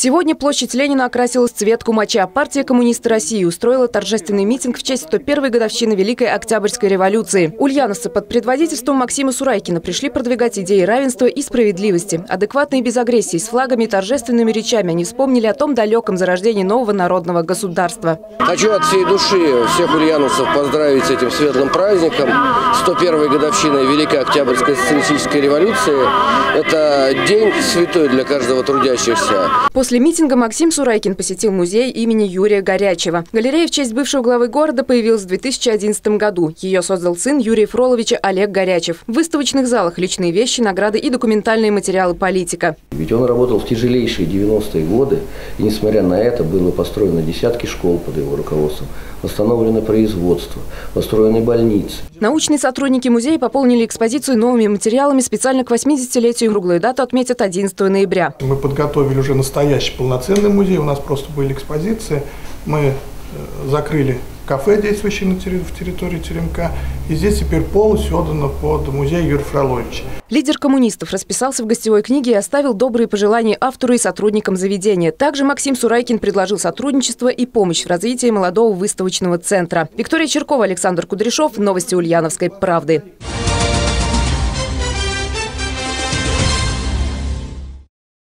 Сегодня площадь Ленина окрасилась в цвет кумача. Партия «Коммунисты России» устроила торжественный митинг в честь 101-й годовщины Великой Октябрьской революции. Ульяновцы под предводительством Максима Сурайкина пришли продвигать идеи равенства и справедливости. Адекватно и без агрессии, с флагами и торжественными речами они вспомнили о том далеком зарождении нового народного государства. Хочу от всей души всех ульяновцев поздравить с этим светлым праздником. 101-й годовщиной Великой Октябрьской социалистической революции. Это день святой для каждого трудящихся. После митинга Максим Сурайкин посетил музей имени Юрия Горячева. Галерея в честь бывшего главы города появилась в 2011 году. Ее создал сын Юрия Фроловича Олег Горячев. В выставочных залах личные вещи, награды и документальные материалы политика. Ведь он работал в тяжелейшие 90-е годы, и несмотря на это было построено десятки школ под его руководством, восстановлено производство, построены больницы. Научные сотрудники музея пополнили экспозицию новыми материалами. Специально к 80-летию круглую дату отметят 11 ноября. Мы подготовили уже настоящий полноценный музей. У нас просто были экспозиции. Мы закрыли кафе, действующее в территории теремка. И здесь теперь полностью отдано под музей Юрия Фроловича. Лидер коммунистов расписался в гостевой книге и оставил добрые пожелания автору и сотрудникам заведения. Также Максим Сурайкин предложил сотрудничество и помощь в развитии молодого выставочного центра. Виктория Черкова, Александр Кудряшов. Новости Ульяновской правды.